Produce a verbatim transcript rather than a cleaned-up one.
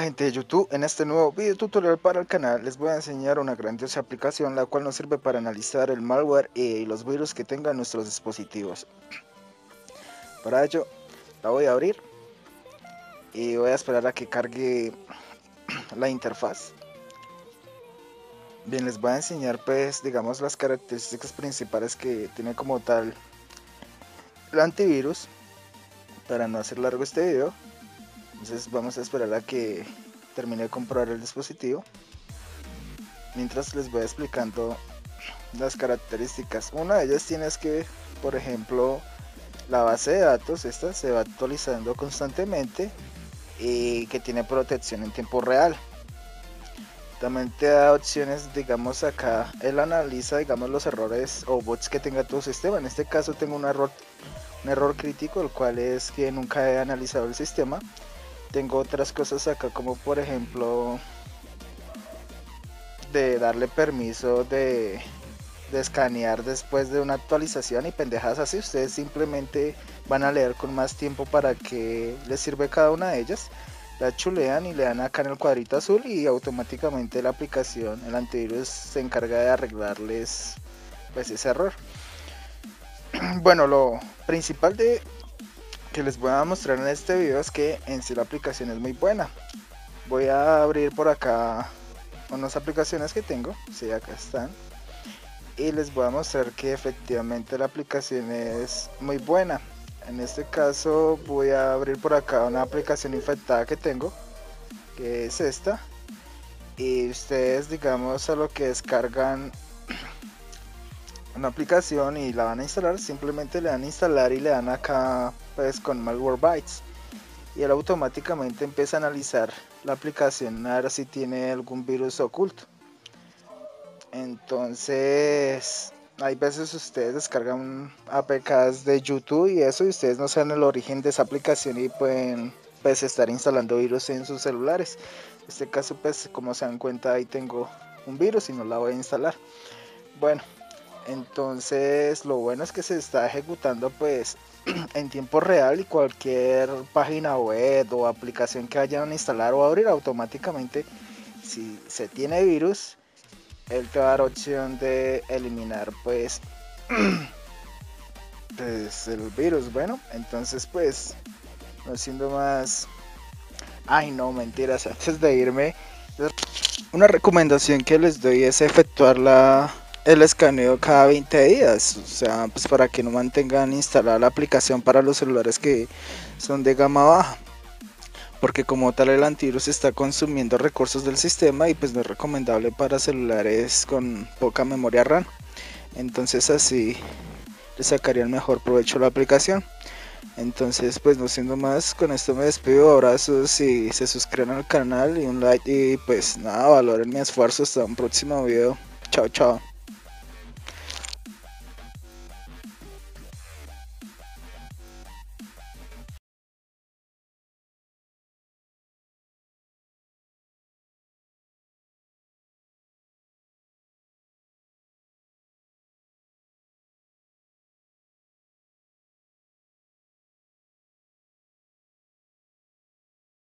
gente de YouTube, en este nuevo video tutorial para el canal les voy a enseñar una grandiosa aplicación la cual nos sirve para analizar el malware y los virus que tengan nuestros dispositivos. Para ello la voy a abrir y voy a esperar a que cargue la interfaz. Bien, les voy a enseñar pues digamos las características principales que tiene como tal el antivirus. Para no hacer largo este video, entonces vamos a esperar a que termine de comprobar el dispositivo mientras les voy explicando las características. Una de ellas tiene es que, por ejemplo, la base de datos esta se va actualizando constantemente y que tiene protección en tiempo real. También te da opciones, digamos acá él analiza digamos los errores o bots que tenga tu sistema. En este caso tengo un error un error crítico, el cual es que nunca he analizado el sistema. Tengo otras cosas acá, como por ejemplo de darle permiso de, de escanear después de una actualización y pendejadas así. Ustedes simplemente van a leer con más tiempo para que les sirve cada una de ellas. La chulean y le dan acá en el cuadrito azul y automáticamente la aplicación, el antivirus, se encarga de arreglarles pues ese error. Bueno, lo principal de que les voy a mostrar en este video es que en sí la aplicación es muy buena. Voy a abrir por acá unas aplicaciones que tengo, sí, acá están, y les voy a mostrar que efectivamente la aplicación es muy buena. En este caso voy a abrir por acá una aplicación infectada que tengo, que es esta, y ustedes digamos a lo que descargan una aplicación y la van a instalar, simplemente le dan a instalar y le dan acá pues con Malwarebytes y él automáticamente empieza a analizar la aplicación a ver si tiene algún virus oculto. Entonces hay veces ustedes descargan A P Ks de YouTube y eso, y ustedes no saben el origen de esa aplicación y pueden pues estar instalando virus en sus celulares. En este caso pues como se dan cuenta ahí tengo un virus y no la voy a instalar. Bueno, entonces lo bueno es que se está ejecutando pues en tiempo real y cualquier página web o aplicación que vayan a instalar o abrir automáticamente, si se tiene virus, él te va a dar opción de eliminar pues, pues el virus. Bueno, entonces pues no siendo más, ay no, mentiras, antes de irme, una recomendación que les doy es efectuar la el escaneo cada veinte días, o sea, pues para que no mantengan instalada la aplicación para los celulares que son de gama baja, porque como tal el antivirus está consumiendo recursos del sistema y pues no es recomendable para celulares con poca memoria RAM. Entonces así le sacaría el mejor provecho a la aplicación. Entonces pues no siendo más, con esto me despido, abrazos y se suscriban al canal y un like, y pues nada, valoren mi esfuerzo. Hasta un próximo video, chao chao.